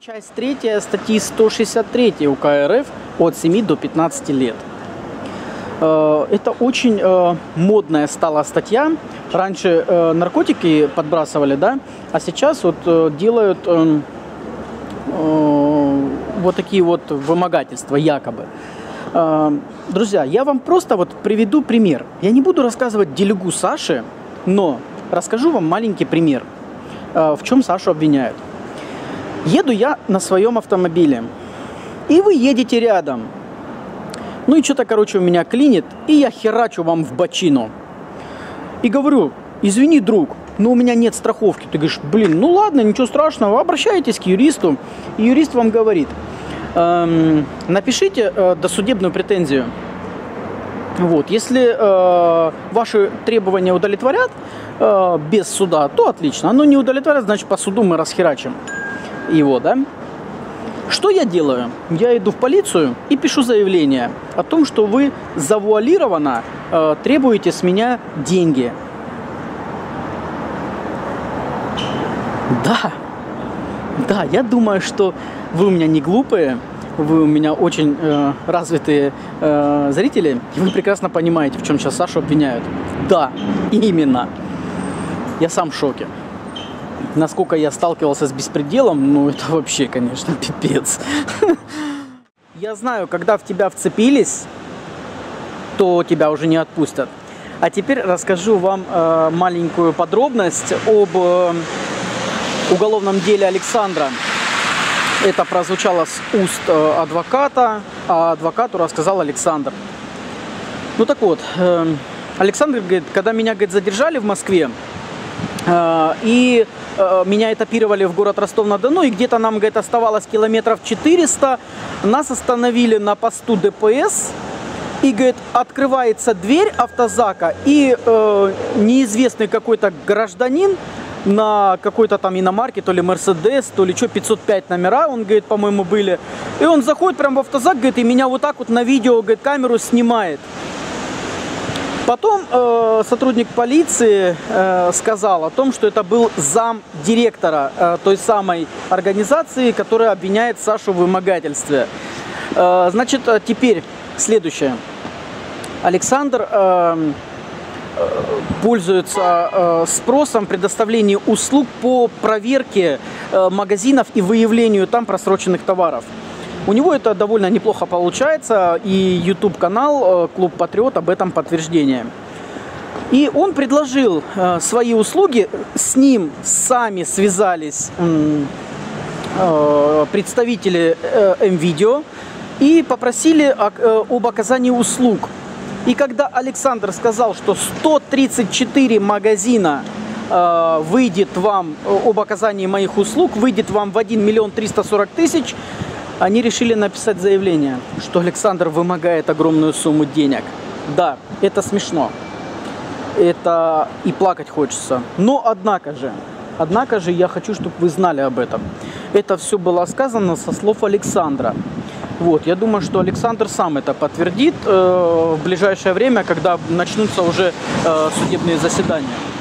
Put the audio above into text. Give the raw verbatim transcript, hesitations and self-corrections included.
Часть третья статьи сто шестьдесят три УК РФ от семи до пятнадцати лет. Это очень модная стала статья. Раньше наркотики подбрасывали, да, а сейчас вот делают вот такие вот вымогательства якобы. Друзья, я вам просто вот приведу пример. Я не буду рассказывать делегу Саши, но расскажу вам маленький пример, в чем Сашу обвиняют. Еду я на своем автомобиле, и вы едете рядом. Ну и что-то, короче, у меня клинит, и я херачу вам в бочину. И говорю: извини, друг, но у меня нет страховки. Ты говоришь: блин, ну ладно, ничего страшного, обращайтесь к юристу. И юрист вам говорит: эм, напишите э, досудебную претензию. Вот, если э, ваши требования удовлетворят э, без суда, то отлично. Оно не удовлетворят, значит, по суду мы расхерачим его, да? Что я делаю? Я иду в полицию и пишу заявление о том, что вы завуалированно э, требуете с меня деньги. Да, да, я думаю, что вы у меня не глупые, вы у меня очень э, развитые э, зрители, и вы прекрасно понимаете, в чем сейчас Сашу обвиняют. Да, именно. Я сам в шоке. Насколько я сталкивался с беспределом, ну это вообще, конечно, пипец. Я знаю, когда в тебя вцепились, то тебя уже не отпустят. А теперь расскажу вам э, маленькую подробность об э, уголовном деле Александра. Это прозвучало с уст э, адвоката, а адвокату рассказал Александр. Ну так вот, э, Александр говорит: когда меня, говорит, задержали в Москве, э, и меня этапировали в город Ростов-на-Дону, и где-то нам, говорит, оставалось километров четыреста. Нас остановили на посту ДПС, и, говорит, открывается дверь автозака, и э, неизвестный какой-то гражданин на какой-то там иномарке, то ли Мерседес, то ли что, пятьсот пять номера, он, говорит, по-моему, были. И он заходит прямо в автозак, говорит, и меня вот так вот на видео, говорит, камеру снимает. Потом э, сотрудник полиции э, сказал о том, что это был зам директора э, той самой организации, которая обвиняет Сашу в вымогательстве. Э, значит, теперь следующее. Александр э, э, пользуется э, спросом предоставления услуг по проверке э, магазинов и выявлению там просроченных товаров. У него это довольно неплохо получается, и YouTube-канал «Клуб Патриот» об этом подтверждение. И он предложил э, свои услуги, с ним сами связались э, представители э, М-Видео и попросили о, э, об оказании услуг. И когда Александр сказал, что сто тридцать четыре магазина э, выйдет вам об оказании моих услуг, выйдет вам в один миллион триста сорок тысяч, они решили написать заявление, что Александр вымогает огромную сумму денег. Да, это смешно. Это и плакать хочется. Но однако же, однако же я хочу, чтобы вы знали об этом. Это все было сказано со слов Александра. Вот, я думаю, что Александр сам это подтвердит э, в ближайшее время, когда начнутся уже э, судебные заседания.